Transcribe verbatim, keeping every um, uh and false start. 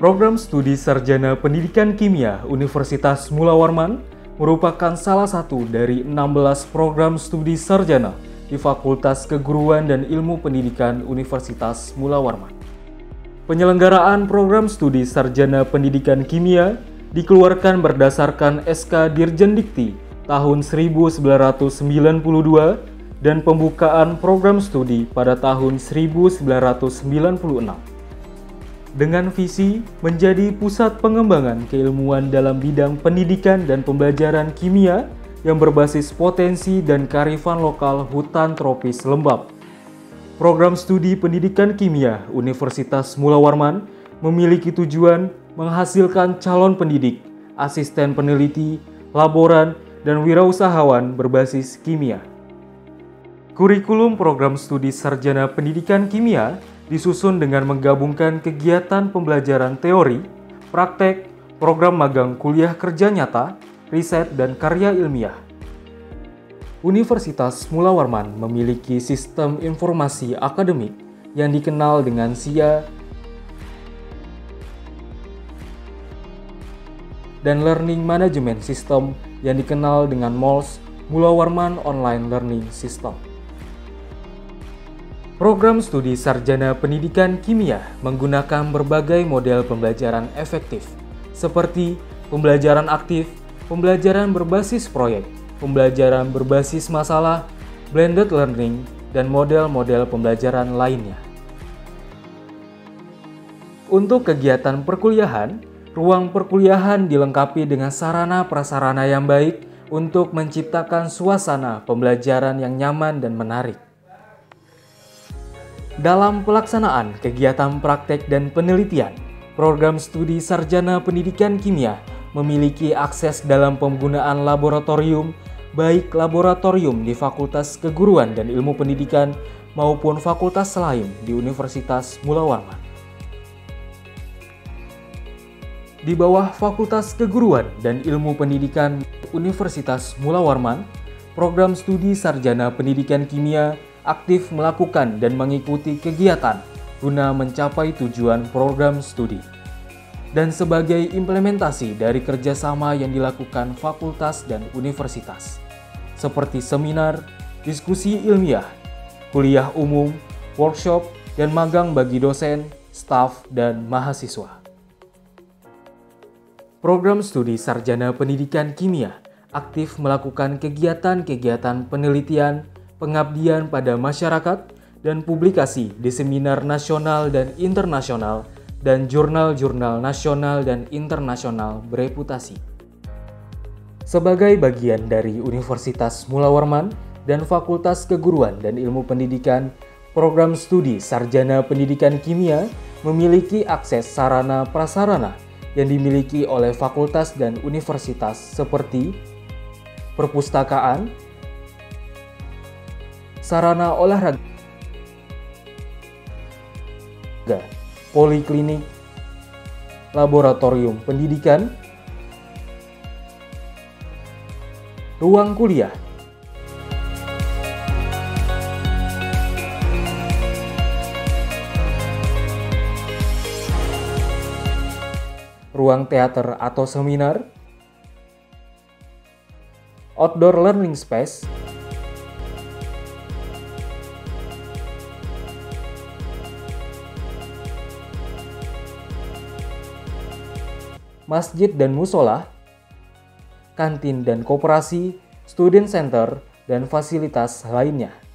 Program Studi Sarjana Pendidikan Kimia Universitas Mula Warman merupakan salah satu dari enam belas program studi sarjana di Fakultas Keguruan dan Ilmu Pendidikan Universitas Mula Warman. Penyelenggaraan program studi sarjana pendidikan kimia dikeluarkan berdasarkan S K Dirjen Dikti tahun seribu sembilan ratus sembilan puluh dua dan pembukaan program studi pada tahun seribu sembilan ratus sembilan puluh enam. Dengan visi menjadi pusat pengembangan keilmuan dalam bidang pendidikan dan pembelajaran kimia yang berbasis potensi dan kearifan lokal hutan tropis lembab. Program studi pendidikan kimia Universitas Mula Warman memiliki tujuan menghasilkan calon pendidik, asisten peneliti, laboran, dan wirausahawan berbasis kimia. Kurikulum program studi sarjana pendidikan kimia disusun dengan menggabungkan kegiatan pembelajaran teori, praktek, program magang kuliah kerja nyata, riset, dan karya ilmiah. Universitas Mula Warman memiliki sistem informasi akademik yang dikenal dengan S I A dan Learning Management System yang dikenal dengan M O L S, Mula Warman Online Learning System. Program studi sarjana pendidikan kimia menggunakan berbagai model pembelajaran efektif, seperti pembelajaran aktif, pembelajaran berbasis proyek, pembelajaran berbasis masalah, blended learning, dan model-model pembelajaran lainnya. Untuk kegiatan perkuliahan, ruang perkuliahan dilengkapi dengan sarana prasarana yang baik untuk menciptakan suasana pembelajaran yang nyaman dan menarik. Dalam pelaksanaan kegiatan praktek dan penelitian, program studi sarjana pendidikan kimia memiliki akses dalam penggunaan laboratorium, baik laboratorium di Fakultas Keguruan dan Ilmu Pendidikan maupun fakultas lain di Universitas Mula Warman. Di bawah Fakultas Keguruan dan Ilmu Pendidikan Universitas Mula Warman, program studi sarjana pendidikan kimia aktif melakukan dan mengikuti kegiatan guna mencapai tujuan program studi. Dan sebagai implementasi dari kerjasama yang dilakukan fakultas dan universitas, seperti seminar, diskusi ilmiah, kuliah umum, workshop, dan magang bagi dosen, staf, dan mahasiswa. Program studi sarjana pendidikan kimia aktif melakukan kegiatan-kegiatan penelitian, pengabdian pada masyarakat, dan publikasi di seminar nasional dan internasional dan jurnal-jurnal nasional dan internasional bereputasi. Sebagai bagian dari Universitas Mula Warman dan Fakultas Keguruan dan Ilmu Pendidikan, program studi sarjana pendidikan kimia memiliki akses sarana prasarana yang dimiliki oleh fakultas dan universitas seperti perpustakaan, sarana olahraga, poliklinik, laboratorium pendidikan, ruang kuliah, ruang teater atau seminar, outdoor learning space, masjid dan musola, kantin dan koperasi, student center, dan fasilitas lainnya.